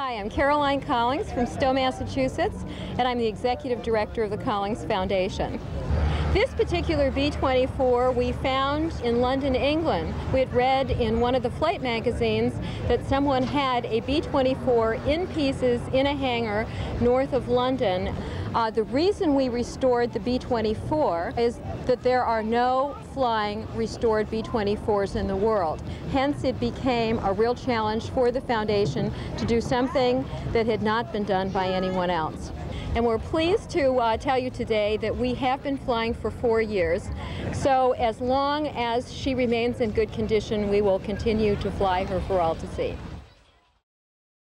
Hi, I'm Caroline Collings from Stowe, Massachusetts, and I'm the Executive Director of the Collings Foundation. This particular B-24 we found in London, England. We had read in one of the flight magazines that someone had a B-24 in pieces in a hangar north of London. The reason we restored the B-24 is that there are no flying restored B-24s in the world. Hence, it became a real challenge for the Foundation to do something that had not been done by anyone else. And we're pleased to tell you today that we have been flying for 4 years. So as long as she remains in good condition, we will continue to fly her for all to see.